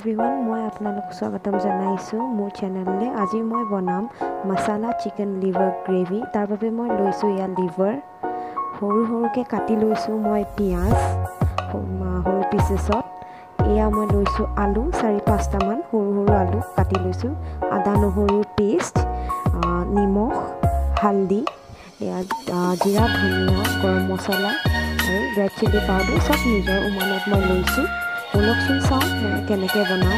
Everyone মই আপোনালোকক স্বাগতম জনাইছোঁ মোৰ চেনেললৈ। আজি মই বনাম মছালা চিকেন লিভাৰ গ্ৰেভি। তাৰ বাবে মই লৈছোঁ ইয়াত লিভাৰ সৰু সৰুকৈ কাটি লৈছোঁ। মই পিঁয়াজ সৰু পিচেছত, এয়া মই লৈছোঁ আলু 4-5টামান সৰু সৰু আলু কাটি লৈছোঁ, আদা নহৰুৰ পেষ্ট, নিমখ, হালধি, এয়া জিৰা, ধনিয়া, গৰম মছলা আৰু ৰেড চিলি পাউডাৰ চব নিজৰ উমানত মই লৈছোঁ। বলকচোন চাওঁ মই কেনেকৈ বনাওঁ।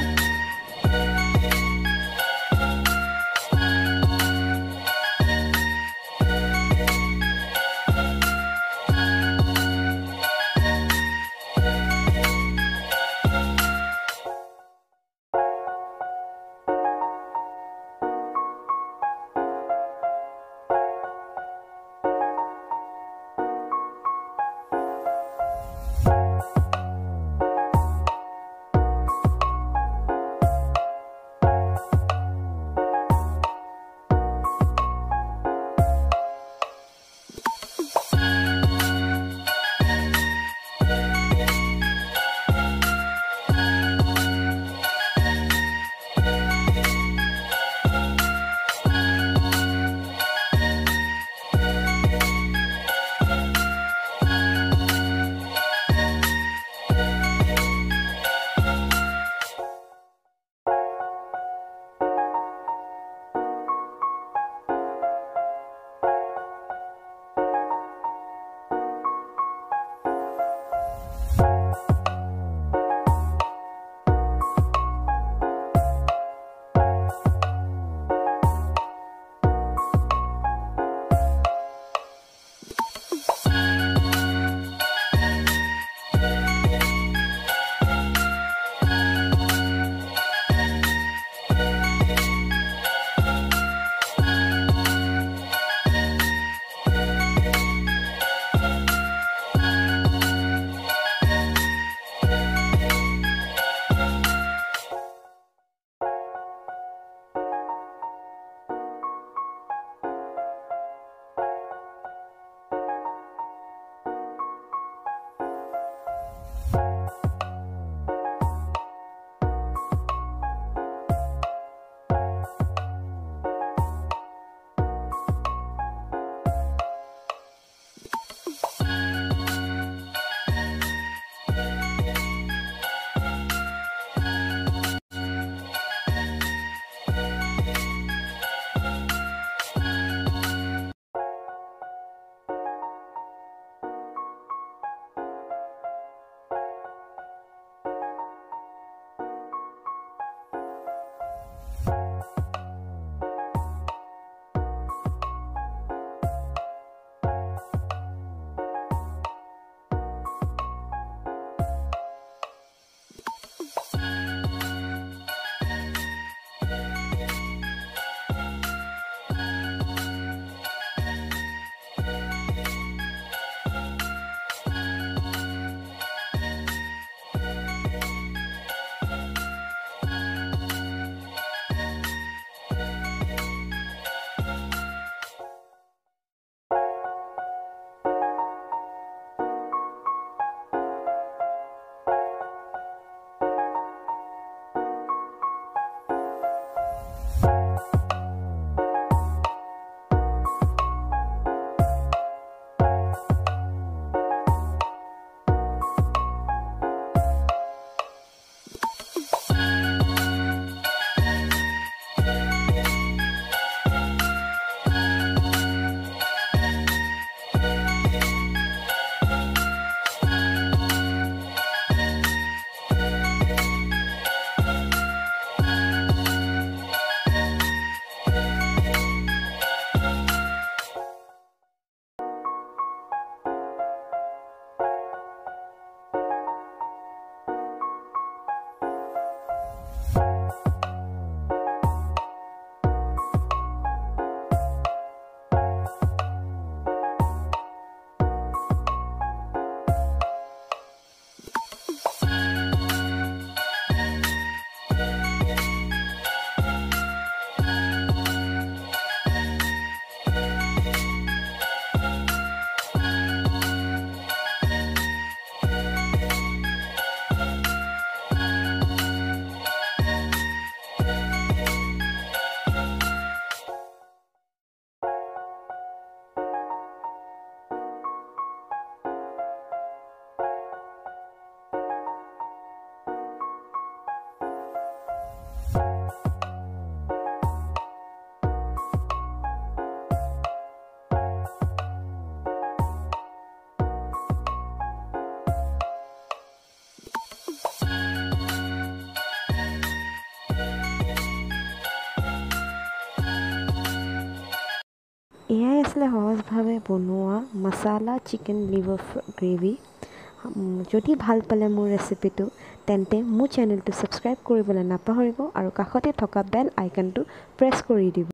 আছিলে সহজভাৱে বনোৱা মছালা চিকেন লিভাৰ গ্ৰেভি। যদি ভাল পালে মোৰ ৰেচিপিটো তেন্তে মোৰ চেনেলটো ছাবস্ক্ৰাইব কৰিবলৈ নাপাহৰিব আৰু কাষতে থকা বেল আইকনটো প্ৰেছ কৰি দিব।